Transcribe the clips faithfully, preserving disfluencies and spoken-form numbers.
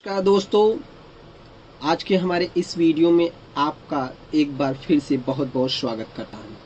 का दोस्तों, आज के हमारे इस वीडियो में आपका एक बार फिर से बहुत बहुत स्वागत करता हूँ।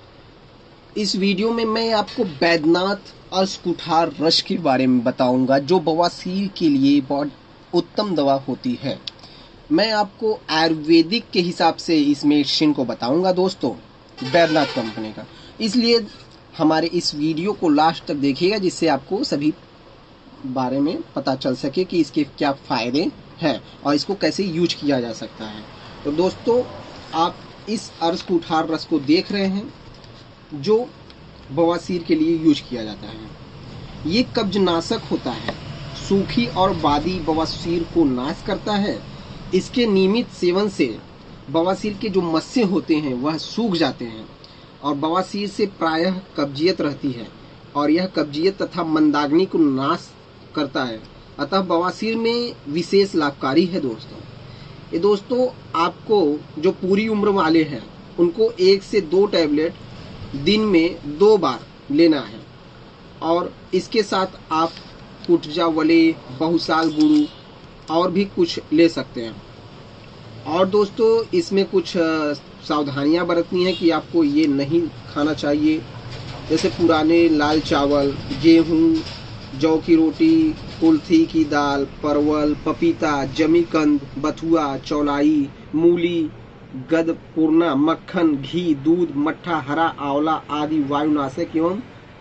इस वीडियो में मैं आपको बैद्यनाथ अर्शकुठार रस के बारे में बताऊंगा, जो बवासीर के लिए बहुत उत्तम दवा होती है। मैं आपको आयुर्वेदिक के हिसाब से इस मेडिसिन को बताऊंगा दोस्तों, बैद्यनाथ कंपनी का। इसलिए हमारे इस वीडियो को लास्ट तक देखिएगा, जिससे आपको सभी बारे में पता चल सके कि इसके क्या फायदे हैं और इसको कैसे यूज किया जा सकता है। तो दोस्तों, आप इस अर्शकुठार रस को देख रहे हैं, जो बवासीर के लिए यूज किया जाता है। ये कब्जनाशक होता है, सूखी और बादी बवासीर को नाश करता है। इसके नियमित सेवन से बवासीर के जो मस्से होते हैं वह सूख जाते हैं और बवासीर से प्रायः कब्जियत रहती है और यह कब्जियत तथा मंदाग्नि को नाश करता है। अतः बवासीर में विशेष लाभकारी है दोस्तों। ये दोस्तों, आपको जो पूरी उम्र वाले हैं उनको एक से दो टैबलेट दिन में दो बार लेना है और इसके साथ आप कुटजा वले, बहुसाल गुरु और भी कुछ ले सकते हैं। और दोस्तों, इसमें कुछ सावधानियां बरतनी है कि आपको ये नहीं खाना चाहिए, जैसे पुराने लाल चावल, गेहूं, जौ की रोटी, कुल्थी की दाल, परवल, पपीता, जमीकंद, बथुआ, चौलाई, मूली, गदपूर्णा, मक्खन, घी, दूध, मट्ठा, हरा आंवला आदि वायुनाशक एवं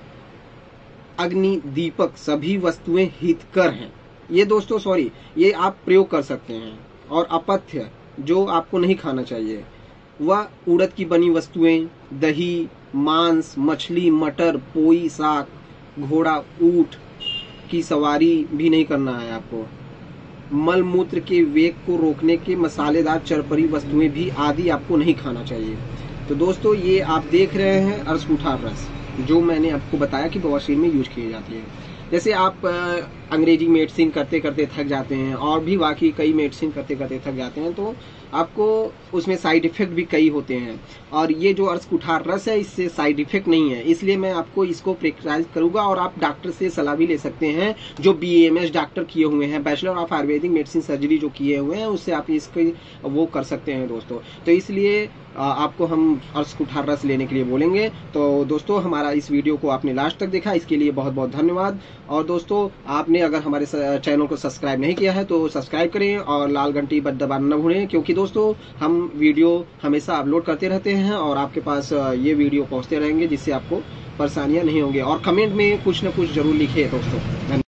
अग्नि दीपक सभी वस्तुएं हितकर हैं। ये दोस्तों सॉरी ये आप प्रयोग कर सकते हैं। और अपथ्य जो आपको नहीं खाना चाहिए वह उड़द की बनी वस्तुएं, दही, मांस, मछली, मटर, पोई, साग, घोड़ा, ऊंट की सवारी भी नहीं करना है आपको। मल मूत्र के वेग को रोकने के मसालेदार चरपरी वस्तुएं भी आदि आपको नहीं खाना चाहिए। तो दोस्तों, ये आप देख रहे हैं अर्शकुठार रस, जो मैंने आपको बताया कि बवासीर में यूज की जाती है। जैसे आप अंग्रेजी मेडिसिन करते करते थक जाते हैं और भी बाकी कई मेडिसिन करते करते थक जाते हैं, तो आपको उसमें साइड इफेक्ट भी कई होते हैं। और ये जो अर्शकुठार रस है, इससे साइड इफेक्ट नहीं है, इसलिए मैं आपको इसको प्रिस्क्राइब करूंगा। और आप डॉक्टर से सलाह भी ले सकते हैं, जो बी एम एस डॉक्टर किए हुए हैं, bachelor of Ayurvedic medicine surgery जो किए हुए हैं, उससे आप इसको वो कर सकते हैं दोस्तों। तो इसलिए आपको हम अर्शकुठार रस लेने के लिए बोलेंगे। तो दोस्तों, हमारा इस वीडियो को आपने लास्ट तक देखा, इसके लिए बहुत बहुत धन्यवाद। और दोस्तों, आपने अगर हमारे चैनल को सब्सक्राइब नहीं किया है तो सब्सक्राइब करें और लाल घंटी पर दबाना न भूलें, क्योंकि दोस्तों हम वीडियो हमेशा अपलोड करते रहते हैं और आपके पास ये वीडियो पहुंचते रहेंगे, जिससे आपको परेशानियां नहीं होंगी। और कमेंट में कुछ न कुछ जरूर लिखिए दोस्तों। धन्यवाद।